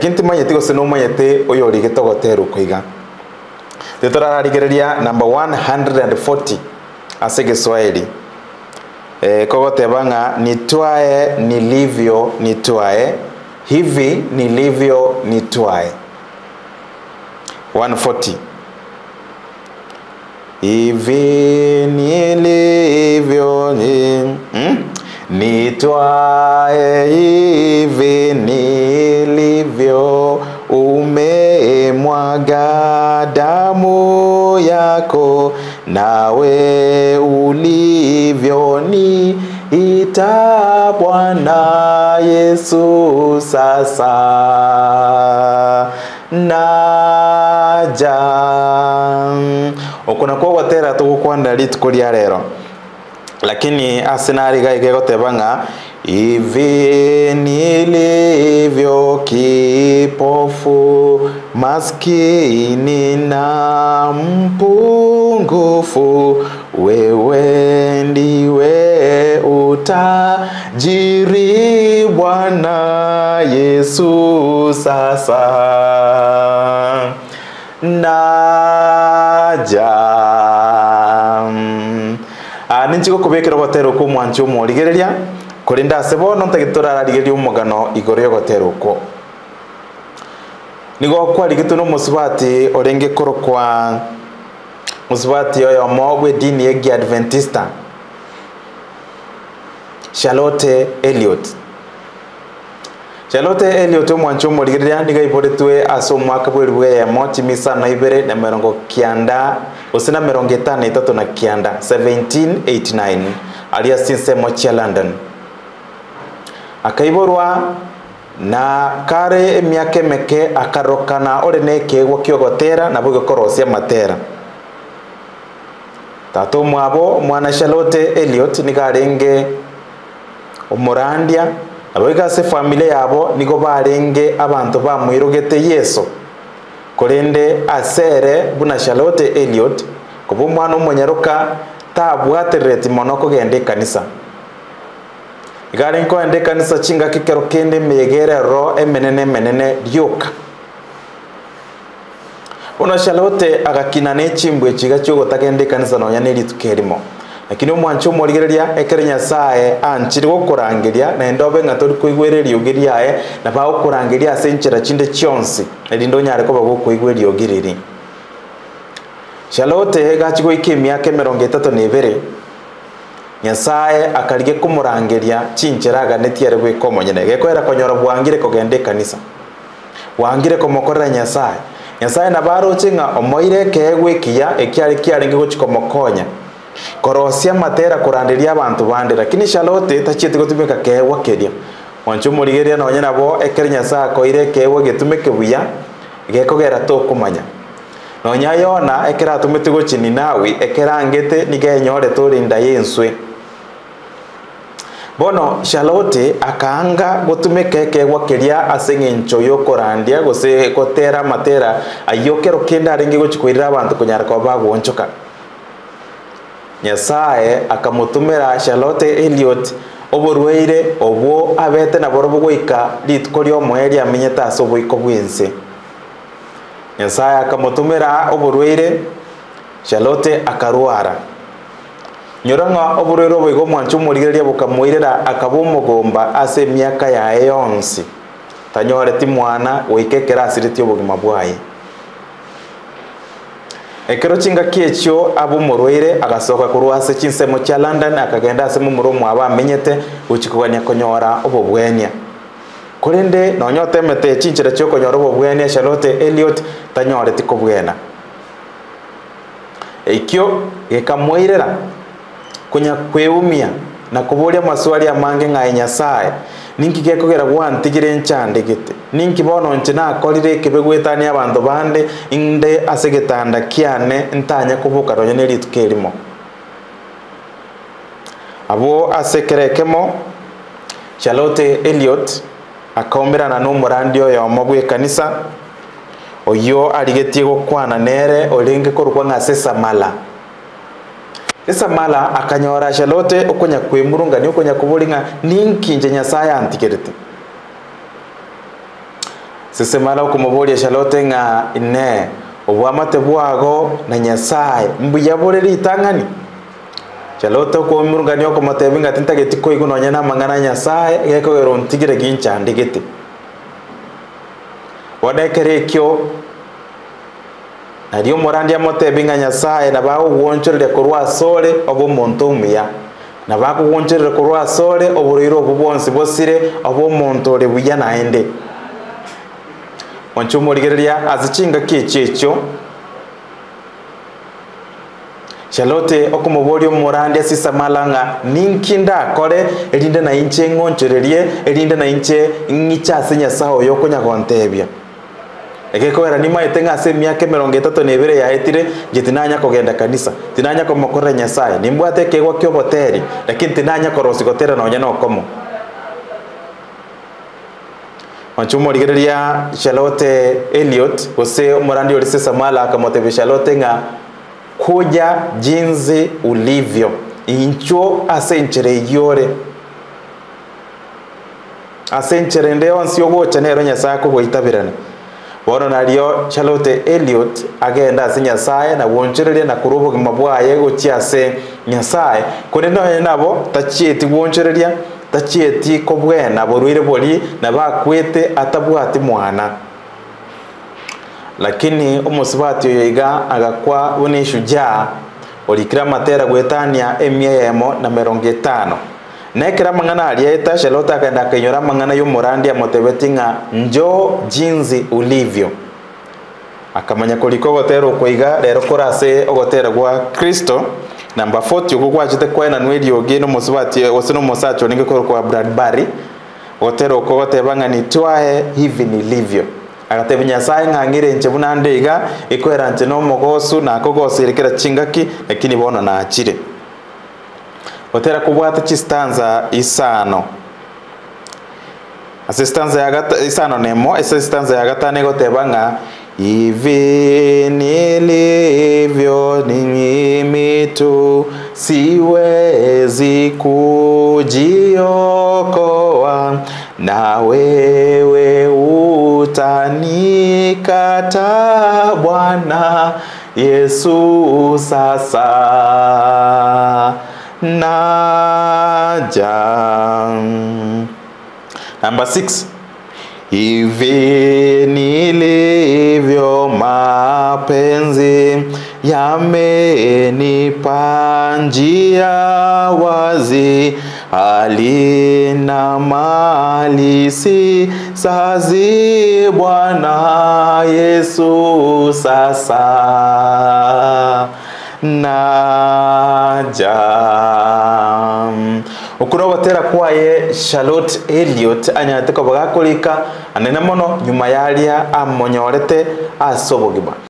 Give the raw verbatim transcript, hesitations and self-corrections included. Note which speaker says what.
Speaker 1: kinti manyete gose no manyete oyo ri gitogoteru kuiga tetorararigereria number one hundred forty ase Kiswahili eh kogotebanga nitwae nilivyo nitwae hivi nilivyo nitwae one forty hivi nilivyo ni hmm? Nitwae hivi nilivyo umemwaga damu yako nawe ulivyo ni ita Bwana Yesu sasa naja okuna kwa watera tukukwanda litukulia rero lakini asenari gaige gotebanga hivi nilivyo kipofu maskini na mpungufu wewe ndiwe utajiri Bwana Yesu sasa naja ninchigo kubekera gotero ko mwancho morigereria kurinda sebo no tagitora rarigeria umugano igoro yogotero ko nigo kwa rigituno musubati orenge koro kwa musubati oyo Maobe dini egi Adventista Charlotte Elliott Charlotte Elliott mwancho morigereria niga iboretwe aso mwaka bwerwe ya mochi misa na ibere na merongo kianda usina merongo itano itatu na kianda seventeen eighty-nine alias sinse mochi ya London akaiborwa na kare emyake meke akarokana ore nekegwo kyogotera na bwo korosia matera tato mwabo mwana Charlotte Elliott nigarenge omorandia aboiga se familia yabo nigo barenge abantu bamwirogete Yesu korende asere buna Charlotte Elliott kubo mwana umunyaruka tabwatereti monoko gende kanisa igare nko ende kanisa chinga kikero kende megere ro emenene menene ryoka ona Charlotte agakina ne chimbwe chiga cyo gotagende kanisa no yaneri tukerimo lakini umwancho morigereria ekere Nyasaye anchiri gokurangiria na endobe ngatori kuigwereria ogiriae na ba okurangiria asenchera chinde chionsi edindo nyare ko bagokuigweria ogiriri Charlotte gachigo ikimia ke mirongo itatu na ibere Nyasaye akarige kumurangiria chincheraga netiare gwe komonyene gekwera konyora bwangire kogende kanisa wangire komokorera Nyasaye Nyasaye na baro chinga omoire kegwe kiya ekiari kiari ngikochikomokonya korosia matera kurandiria abantu bande lakini Charlotte tachite gotumika kewa keria wancho murigeria no nyana bo ekere Nyasaye koire kewa getumike buya gekogera to kumanya no nyayona ekera tumite gochini nawi ekera ngete nigenyore to rinda yenswe bono Charlotte akaanga gotumike kewa keria asengencho yokorandia gose kotera matera ayokero kenda ringi gochikoira abantu kunyara ko bagwonchoka Nyasaye akamutumira Charlotte Elliott oborweire obwo abete na borobo goika litkorio omweri amenyeta asobo ikobwense Nyasaye akamutumira oborweire Charlotte akarwara nyoranga oborweire oboigo mwancho murigeria bukamuirera akabumugomba ase myaka ya yonsi tanyore ti mwana oikekera asiriti obugima bwaye ekero chinga kiechyo abo murweire agasoka kurwase chinsemo cha London akagenda ase mumuromo abamenyete uchikugania konyora obobwenia kurinde nonyote mete chinchira cyo konyora obobwenia Charlotte Elliott tanyore tikobwena ekyo gekamwirera kunya kweumia na kuboria maswali amange ngai Nyasaye ninki gekogera gwantigire nchande gite ninki bono nchina akorire kebegwetani abantu bande inde asegetanda kiane ntanya kubuka ronye litukerimo abo asekerekemo Charlotte Elliott akaombera no murandio ya omobwe kanisa oyo aligetie gokwana nere olenge korukwa ngasesa mala esa mala akanyora Charlotte okonya kwemurunga ni okonya kuburinga ninki nje Nyasaye antikerete sese mala kumubolia Charlotte nga ine obwamate bwago na Nyasaye mbuya boreri itangani Charlotte ko murungani ko matebinga tintageti ko igunonya na mangana Nyasaye yeko erontigire gincha ndigete wadekerekyo nariyo morandi amotebinga Nyasaye na bawo wonchorere kurwa sole obo monto umya na bako wonchorere kurwa sole oburiro obubonsi bosire obo monto le buya naende wanchumurigeria azichinga kichecho Charlotte okumubori omurandi asisa malanga ninkinda kore elinde na inche ngonchorerie elinde na inche ngichase Nyasaye yokonya gontebia Egeko era nima etenga ase miaka mirongo itatu na ibere yahetire gitinanya kugenda kanisa tinanya komokora Nyasaye nimbwate kegwa kyo boteri lakini tinanya korosigotera no nyana okomo Wanchumo ligeria Charlotte Elliott ose omurandi oli sesa mala akamotebe Charlotte nga kuja jinsi ulivyo incho asenchere yore asenchere ndeo nsio gocha nero Nyasaye ko goitabirana Bono nariyo Charlotte Elliott agenda ase Nyasaye na woncherere na kurubo gimabwaye gochiase Nyasaye kuneno nabo tachieti wonchereria tachieti kobwena borwire bori na bakwete atabwati mwana lakini umusibati yoiga agakwa unishuja olikira matera gwetania emia yemo na mirongo itano nekira mangana alieta Charlotte akenda kenyora mangana y'umurandi amotebetinga njo jinsi ulivyo akamanya kuliko gotero kuiga rero korase ogotera gwa Kristo namba forty ogwachite kwena nwedi ogino musibati osino musacho ninge kwa Bradbury gotero kogotebanga ni twae hivi nilivyo agatebe Nyasaye ngangire nche bunandeiga ikwera nche no mogosu na kogosirikira chingaki lakini bono na achire Otera kubwata chistanza isano Asistanza ya gata isano nemo asistanza ya gata nego tebanga hivi nilivyo nimitu siwezi kujiokoa na wewe utanikata Bwana Yesu sasa naja. Number six. Hivi nilivyo mapenzi yamenipa njia wazi halina mali si sazi Bwana Yesu sasa naja. Ukuro batera kwaye Charlotte Elliott anyateko bagakolika anene mono nyuma yalia amonyorete asobogima